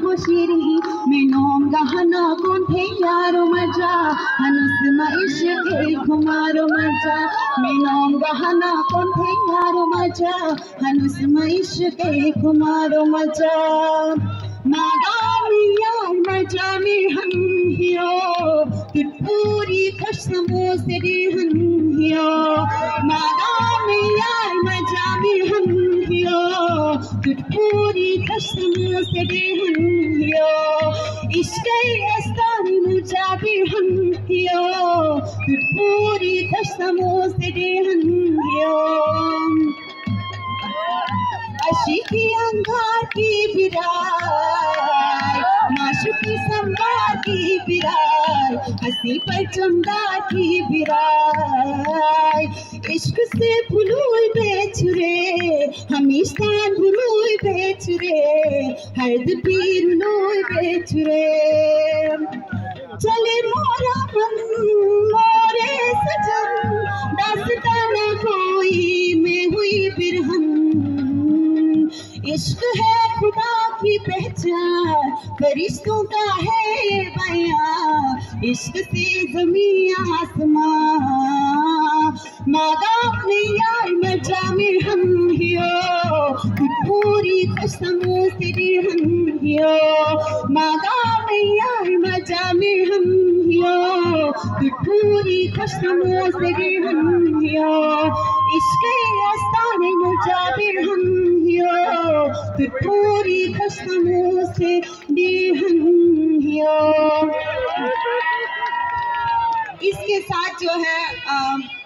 go shiri menom gahana konthe yaro maja hanus maish ke khumaro maja menom gahana konthe yaro maja hanus maish ke khumaro maja Magamiya majami han hiyo puri khashmo seri han hiyo Magamiya majami han hiyo puri khashmo seri han hiyo ishqe astani mujabi han hiyo puri khashmo seri han hiyo Ashiki अंगार की बिराई माशुकी संभार की बिराई हंसी पर चमदार की बिराई इश्क से भुलुई बेचुरे हमेशा भुलुई बेचुरे हर्द पीर लुई बेचुरे चले मोरा मन मोरे सजन दास्ताना कोई मैं हुई बिरहन इश्क है खुदा की पहचान फरिश्तों का है ये बयां इश्क से ज़मीं आसमां मादाम ने यार मजामे हम हियो पूरी कसमों से हम हियो मादाम ने यार मजामे हम हियो पूरी कसमों से हम हियो इश्क आस्ताने मुजाबे हम हियो पूरी कसमों से हम हियो। इसके साथ जो है